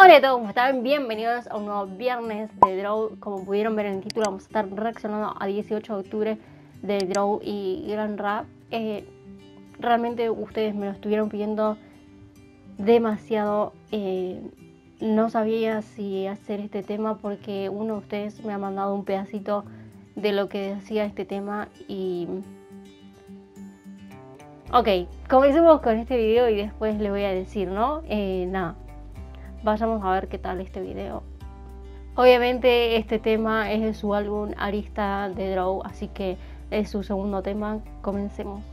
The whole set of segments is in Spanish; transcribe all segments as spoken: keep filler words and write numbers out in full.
Hola a todos, ¿cómo están? Bienvenidos a un nuevo viernes de Draw. Como pudieron ver en el título, vamos a estar reaccionando a dieciocho de octubre de Draw y Gran Rap. Eh, realmente ustedes me lo estuvieron pidiendo demasiado. Eh, no sabía si hacer este tema porque uno de ustedes me ha mandado un pedacito de lo que decía este tema y... Ok, comencemos con este video y después le voy a decir, ¿no? Eh, nada. Vayamos a ver qué tal este video. Obviamente este tema es de su álbum Arista de Draw, así que es su segundo tema. Comencemos.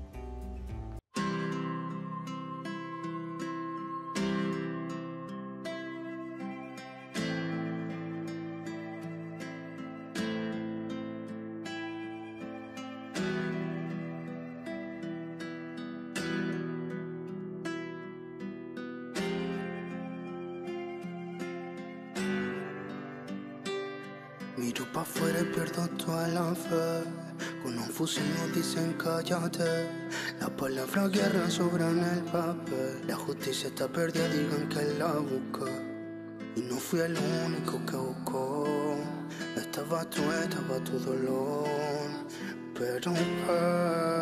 Miro pa' afuera y pierdo toda la fe. Con un fusil nos dicen cállate. Las palabras guerra sobran el papel. La justicia está perdida, digan que la busca. Y no fui el único que buscó. Estaba tú, estaba tu dolor. Pero eh,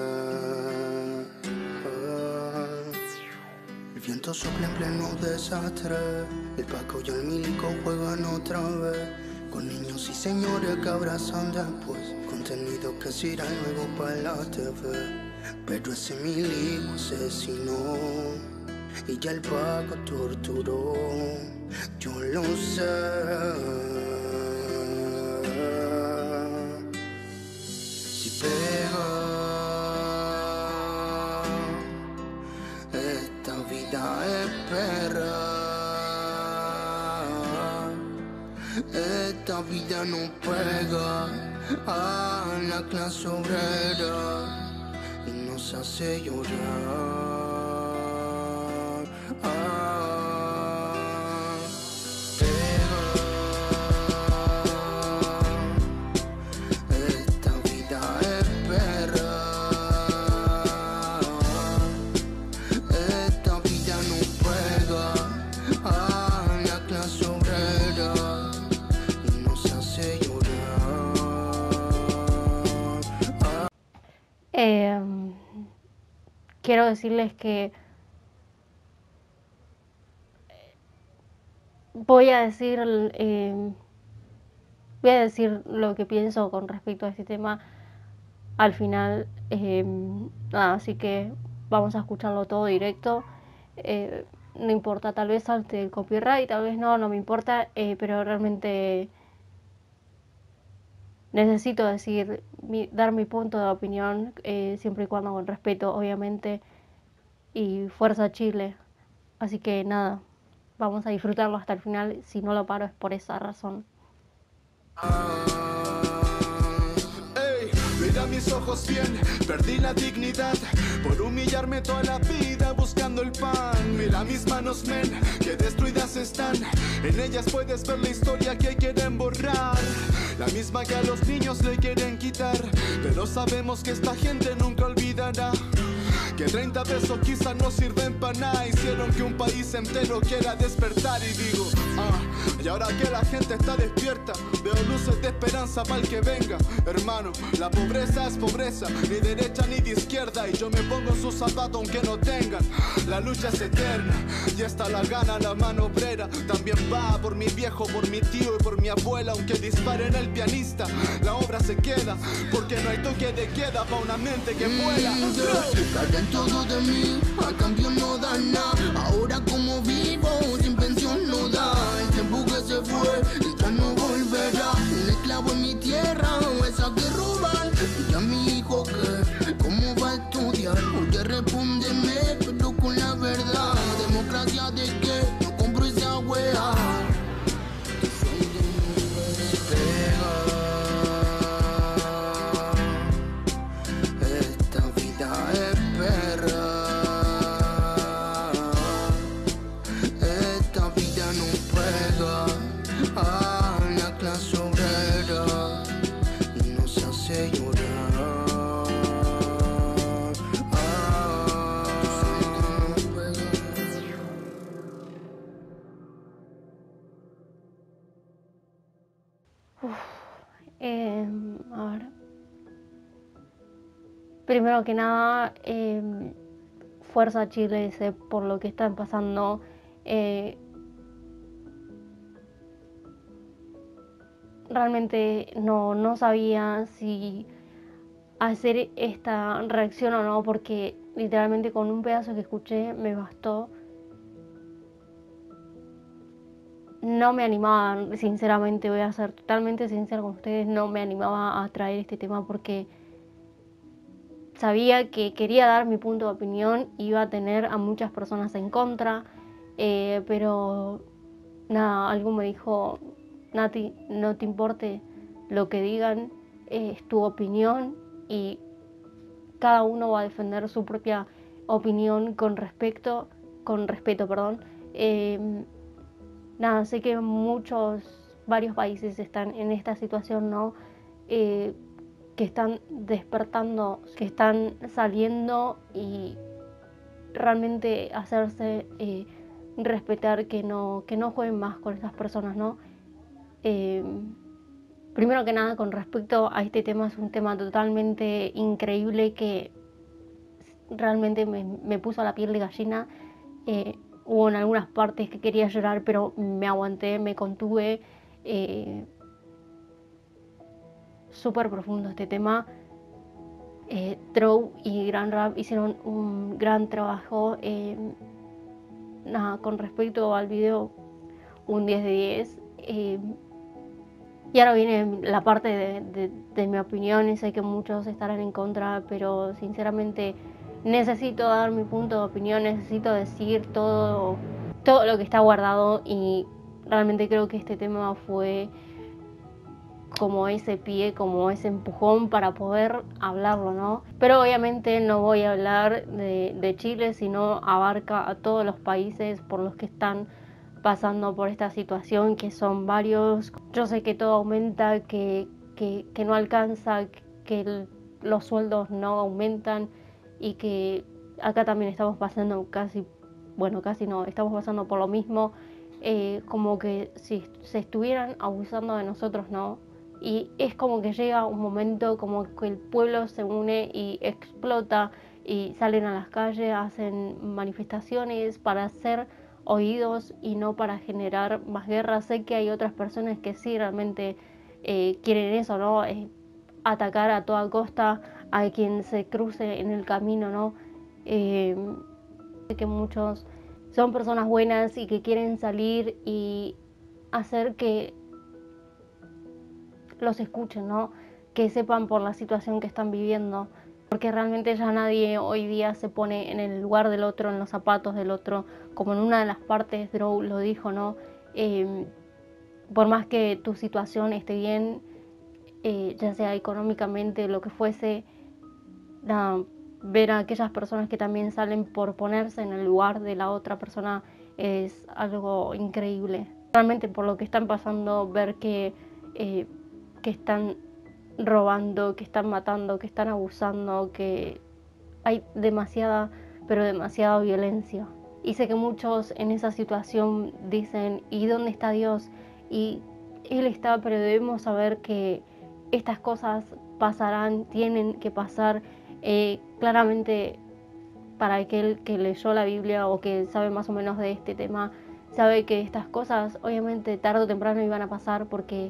eh. El viento sopla en pleno desastre. El Paco y el Milico juegan otra vez. Con niños y señores que abrazan después. Contenido que se irá luego para la T V. Pero ese milico asesinó. Y ya el Paco torturó. Yo lo sé. Si pega esta vida es perra. Esta vida no pega a la clase obrera y nos hace llorar. Ah, pega. Esta vida es perra. Esta vida no pega a la clase obrera. Eh, quiero decirles que voy a decir eh, voy a decir lo que pienso con respecto a este tema al final. Eh, nada, así que vamos a escucharlo todo directo. Eh, no importa, tal vez salte el copyright, tal vez no, no me importa, eh, pero realmente necesito decir, mi, dar mi punto de opinión, eh, siempre y cuando con respeto, obviamente, y fuerza Chile. Así que nada, vamos a disfrutarlo hasta el final. Si no lo paro es por esa razón. Ey, mira mis ojos bien, perdí la dignidad por humillarme toda la vida buscando el pan. Mira mis manos, men, que destruidas están. En ellas puedes ver la historia que quieren borrar. La misma que a los niños le quieren quitar. Pero sabemos que esta gente nunca olvidará que treinta pesos quizás no sirven para nada. Hicieron que un país entero quiera despertar. Y digo, ah, y ahora que la gente está despierta, veo luces de esperanza para el que venga. Hermano, la pobreza es pobreza, ni derecha ni de izquierda. Y yo me pongo en sus zapatos aunque no tengan. La lucha es eterna, y esta la gana la mano obrera. También va por mi viejo, por mi tío y por mi abuela. Aunque disparen el pianista, la obra se queda, porque no hay toque de queda para una mente que vuela. Cargan todo de mí, a cambio no da nada. Ahora como vivo, sin pensión no da. El tiempo que se fue, ya no volverá. Un esclavo en mi tierra, esa que roban. Y a mi hijo que, ¿cómo va a estudiar? Oye, respóndeme, pero con la verdad. Democracia de qué, no compro esa wea. Esta vida es perra. Esta vida no pega a la clase obrera Primero que nada, eh, fuerza Chile sé por lo que están pasando. Eh, realmente no, no sabía si hacer esta reacción o no, porque literalmente con un pedazo que escuché me bastó. No me animaba, sinceramente, voy a ser totalmente sincera con ustedes, no me animaba a traer este tema porque sabía que quería dar mi punto de opinión, iba a tener a muchas personas en contra, eh, pero nada, algo me dijo, Nati, no te importe lo que digan, eh, es tu opinión y cada uno va a defender su propia opinión con respecto, con respeto, perdón. Eh, nada, sé que muchos, varios países están en esta situación, ¿no? Eh, que están despertando, que están saliendo y realmente hacerse eh, respetar, que no, que no jueguen más con estas personas, ¿no? Eh, primero que nada, con respecto a este tema, es un tema totalmente increíble que realmente me, me puso la piel de gallina. Eh, hubo en algunas partes que quería llorar, pero me aguanté, me contuve. Eh, Súper profundo este tema. Eh, Drow y Gran Rap hicieron un gran trabajo. Eh, nada, con respecto al video, un diez de diez. Eh, y ahora viene la parte de, de, de mi opinión, y sé que muchos estarán en contra, pero sinceramente necesito dar mi punto de opinión, necesito decir todo, todo lo que está guardado, y realmente creo que este tema fue como ese pie, como ese empujón para poder hablarlo, ¿no? Pero obviamente no voy a hablar de, de Chile, sino abarca a todos los países por los que están pasando por esta situación, que son varios. Yo sé que todo aumenta, que, que, que no alcanza, que el, los sueldos no aumentan y que acá también estamos pasando casi, bueno, casi no, estamos pasando por lo mismo, eh, como que si se estuvieran abusando de nosotros, ¿no? Y es como que llega un momento como que el pueblo se une y explota y salen a las calles, hacen manifestaciones para ser oídos y no para generar más guerra. Sé que hay otras personas que sí realmente eh, quieren eso, ¿no? Eh, atacar a toda costa a quien se cruce en el camino, ¿no? Eh, sé que muchos son personas buenas y que quieren salir y hacer que los escuchen, ¿no? Que sepan por la situación que están viviendo, porque realmente ya nadie hoy día se pone en el lugar del otro, en los zapatos del otro, como en una de las partes Drow lo dijo, ¿no? Eh, por más que tu situación esté bien, eh, ya sea económicamente, lo que fuese, la, ver a aquellas personas que también salen por ponerse en el lugar de la otra persona es algo increíble. Realmente por lo que están pasando, ver que, eh, que están robando, que están matando, que están abusando, que hay demasiada, pero demasiada violencia. Y sé que muchos en esa situación dicen, ¿y dónde está Dios? Y Él está, pero debemos saber que estas cosas pasarán, tienen que pasar. Eh, claramente, para aquel que leyó la Biblia o que sabe más o menos de este tema, sabe que estas cosas obviamente tarde o temprano iban a pasar, porque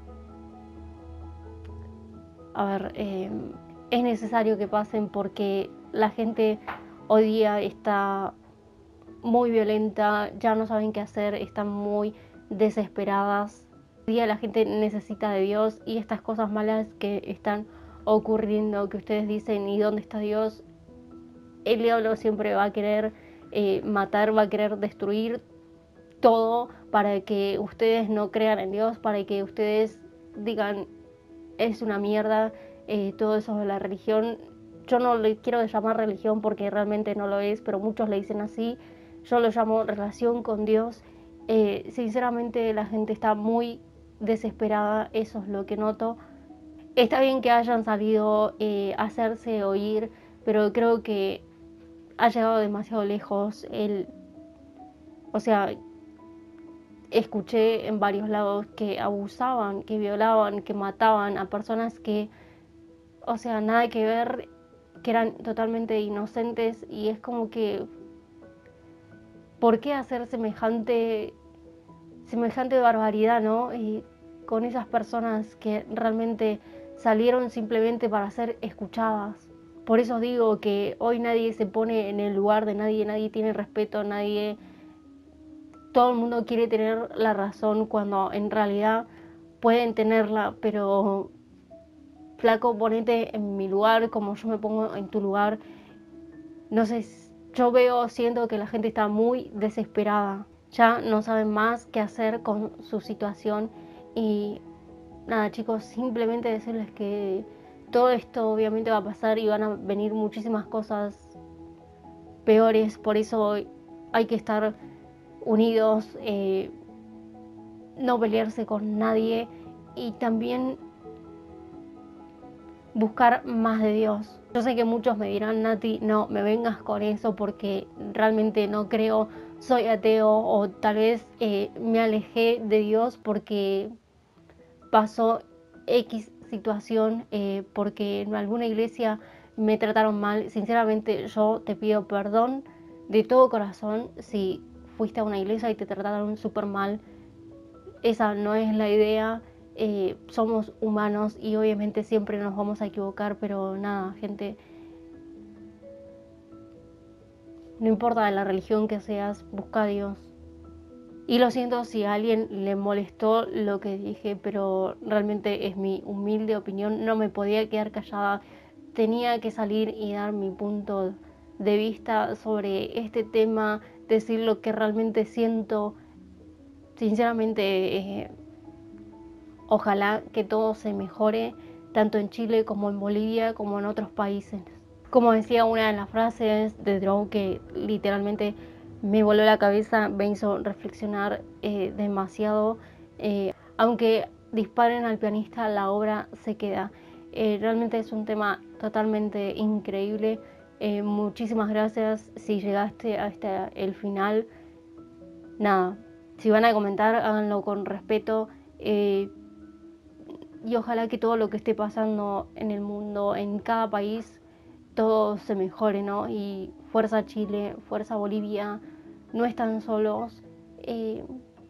a ver, eh, es necesario que pasen porque la gente hoy día está muy violenta, ya no saben qué hacer, están muy desesperadas. Hoy día la gente necesita de Dios, y estas cosas malas que están ocurriendo, que ustedes dicen, ¿y dónde está Dios? El diablo siempre va a querer eh, matar, va a querer destruir todo para que ustedes no crean en Dios, para que ustedes digan, es una mierda, eh, todo eso de la religión. Yo no le quiero llamar religión porque realmente no lo es, pero muchos le dicen así. Yo lo llamo relación con Dios. Eh, sinceramente la gente está muy desesperada, eso es lo que noto. Está bien que hayan salido eh, a hacerse oír, pero creo que ha llegado demasiado lejos. El, o sea, escuché en varios lados que abusaban, que violaban, que mataban a personas que, o sea, nada que ver, que eran totalmente inocentes y es como que, ¿por qué hacer semejante, semejante barbaridad, ¿no? Y con esas personas que realmente salieron simplemente para ser escuchadas. Por eso digo que hoy nadie se pone en el lugar de nadie, nadie tiene respeto, nadie... Todo el mundo quiere tener la razón cuando en realidad pueden tenerla, pero flaco, ponete en mi lugar como yo me pongo en tu lugar. No sé, yo veo, siento que la gente está muy desesperada. Ya no saben más qué hacer con su situación y nada, chicos, simplemente decirles que todo esto obviamente va a pasar y van a venir muchísimas cosas peores, por eso hay que estar unidos, eh, no pelearse con nadie y también buscar más de Dios. Yo sé que muchos me dirán, Nati, no me vengas con eso porque realmente no creo, soy ateo o tal vez eh, me alejé de Dios porque pasó X situación, eh, porque en alguna iglesia me trataron mal. Sinceramente yo te pido perdón de todo corazón si fuiste a una iglesia y te trataron súper mal. Esa no es la idea. Eh, somos humanos y obviamente siempre nos vamos a equivocar, pero nada, gente, no importa de la religión que seas, busca a Dios. Y lo siento si a alguien le molestó lo que dije, pero realmente es mi humilde opinión, no me podía quedar callada, tenía que salir y dar mi punto de vista sobre este tema, decir lo que realmente siento. Sinceramente, eh, ojalá que todo se mejore, tanto en Chile como en Bolivia, como en otros países. Como decía una de las frases de Drow que literalmente me voló la cabeza, me hizo reflexionar eh, demasiado. Eh, aunque disparen al pianista, la obra se queda. Eh, realmente es un tema totalmente increíble. Eh, muchísimas gracias si llegaste hasta el final. Nada, si van a comentar, háganlo con respeto. Eh, y ojalá que todo lo que esté pasando en el mundo, en cada país, todo se mejore, ¿no? Y fuerza Chile, fuerza Bolivia, no están solos. Eh,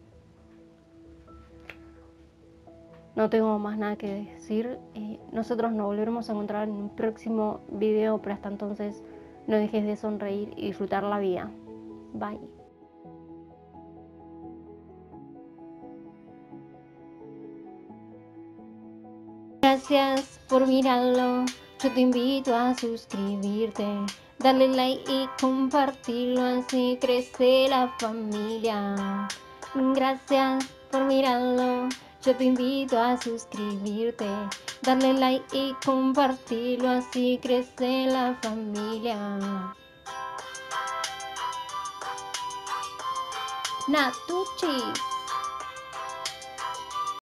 no tengo más nada que decir. Eh, nosotros nos volveremos a encontrar en un próximo video, pero hasta entonces no dejes de sonreír y disfrutar la vida. Bye. Gracias por mirarlo, yo te invito a suscribirte, darle like y compartirlo, así crece la familia. Gracias por mirarlo, yo te invito a suscribirte, darle like y compartirlo, así crece la familia. Natuchis.